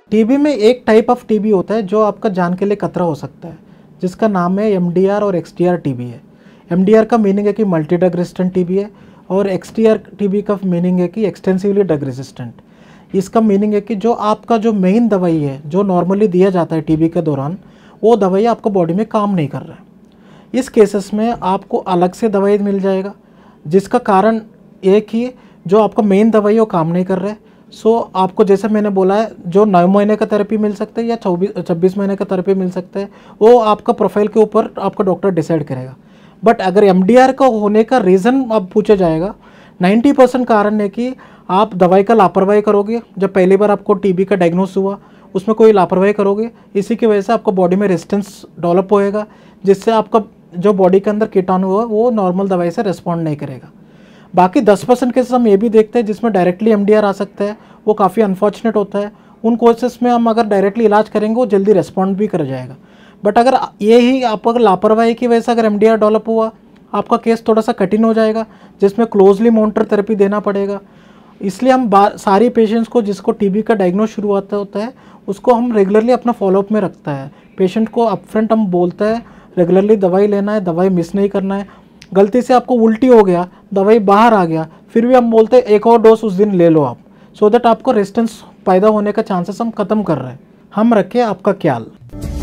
TB में एक type of TB होता है जो आपका जान के लिए खतरा हो सकता है, जिसका नाम है एमडीआर और एक्सटीआर टीबी है। एमडीआर का मीनिंग है कि मल्टी ड्रग रेजिस्टेंट टीबी है, और एक्सटीआर टीबी का मीनिंग है कि एक्सटेंसिवली ड्रग रेजिस्टेंट। इसका मीनिंग है कि जो आपका जो मेन दवाई है जो नॉर्मली दिया जाता है टीबी के दौरान, वो दवाई आपको बॉडी में काम नहीं कर रहा है। इस केसेस में आपको अलग से दवाई मिल जाएगा, जिसका कारण एक ही, जो आपका मेन दवाई है वो काम नहीं कर रहा है। सो आपको जैसे मैंने बोला है, जो 9 महीने का थेरेपी मिल सकता है या 26 महीने का थेरेपी मिल सकता है, वो आपका प्रोफाइल के ऊपर आपका डॉक्टर डिसाइड करेगा। बट अगर एमडीआर का होने का रीज़न अब पूछा जाएगा, 90% कारण है कि आप दवाई का लापरवाही करोगे। जब पहली बार आपको टीबी का डायग्नोस हुआ, उसमें कोई लापरवाही करोगे, इसी की वजह से आपको बॉडी में रेजिस्टेंस डेवलप होएगा, जिससे आपका जो बॉडी के अंदर कीटाणु है वो नॉर्मल दवाई से रिस्पॉन्ड नहीं करेगा। बाकी 10% केसेस हम ये भी देखते हैं जिसमें डायरेक्टली एमडीआर आ सकता है, वो काफ़ी अनफॉर्चुनेट होता है। उन केसेस में हम अगर डायरेक्टली इलाज करेंगे वो जल्दी रिस्पॉन्ड भी कर जाएगा। बट अगर ये ही आप अगर लापरवाही की वजह से अगर एमडीआर डेवलप हुआ, आपका केस थोड़ा सा कठिन हो जाएगा, जिसमें क्लोजली मॉनिटर थेरेपी देना पड़ेगा। इसलिए हम सारी पेशेंट्स को जिसको टीबी का डायग्नोस शुरू होता है, उसको हम रेगुलरली अपना फॉलोअप में रखता है। पेशेंट को अपफ्रंट हम बोलता है रेगुलरली दवाई लेना है, दवाई मिस नहीं करना है। गलती से आपको उल्टी हो गया, दवाई बाहर आ गया, फिर भी हम बोलते हैं एक और डोज उस दिन ले लो आप, सो दैट आपको रेजिस्टेंस पैदा होने का चांसेस हम ख़त्म कर रहे हैं। हम रखें आपका ख्याल।